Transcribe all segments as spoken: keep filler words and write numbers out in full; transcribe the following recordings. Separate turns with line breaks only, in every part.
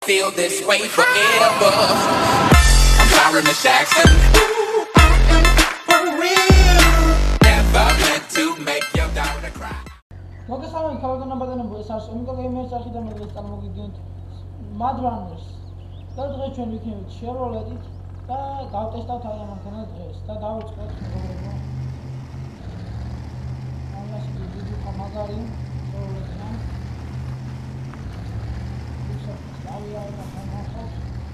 feel this way forever. I'm sorry, Miss Jackson. Ooh, I am for real. Never meant to make your daughter cry.
მოგესალმებით ქალბატონო ბატონებო, ეს არის ომიკა გეიმერის არხი და მე დღეს წარმოგიდგენთ Mud Runners. და დღეს ჩვენ ვიქნებით შევროლედით და გავტესტავთ აი ამ მანქანას დღეს და დავიწყოთ მეგობრებო. ამას ვიდეო ხამაგარი შევროლედიდან. ისე დავია და ხამახავს.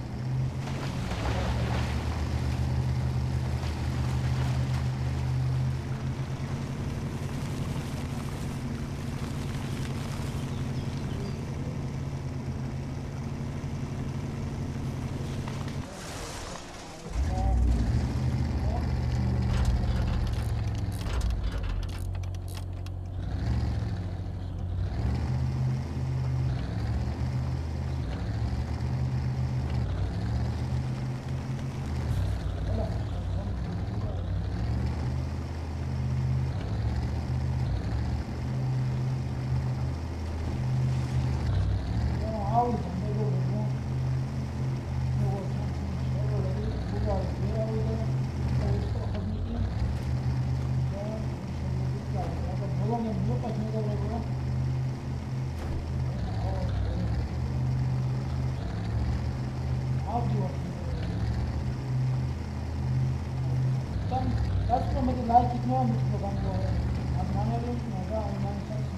That's what make it like it now, Mister Bogango. I'm running, Naga, I'm not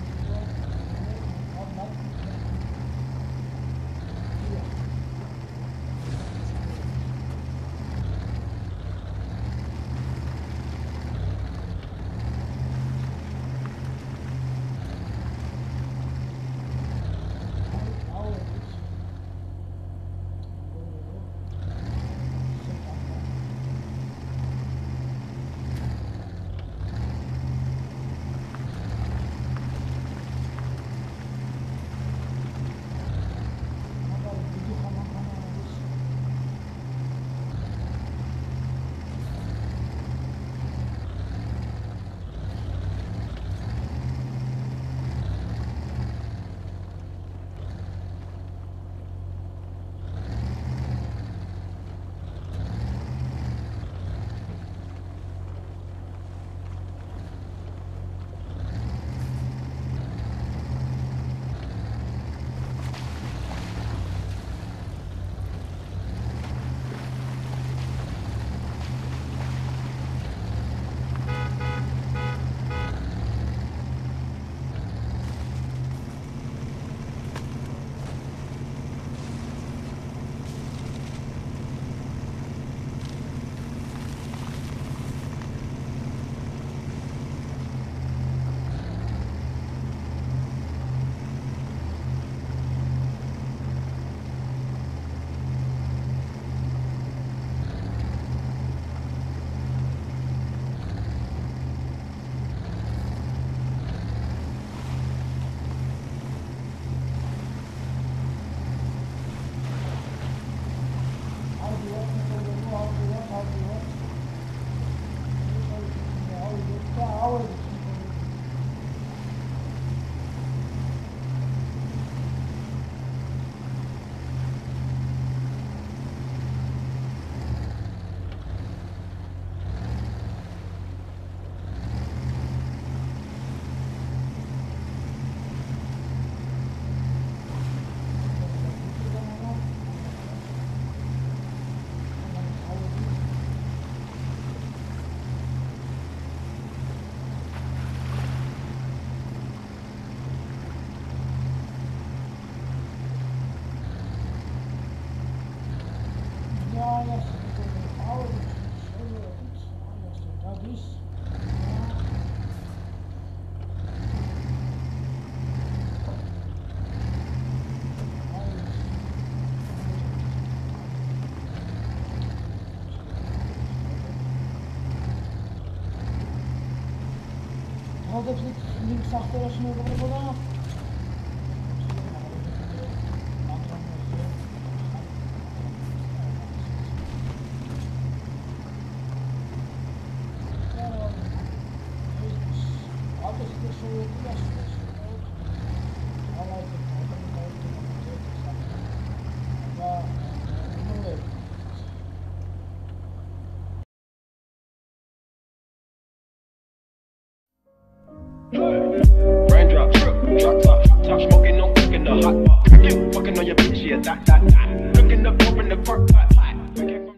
links achter als we nog vanaf.
Raindrop, drip, drop top, top smoking, no cooking the hot pot. You fucking on your bitch, yeah, that, that, that. Looking up, open the park pot, pot.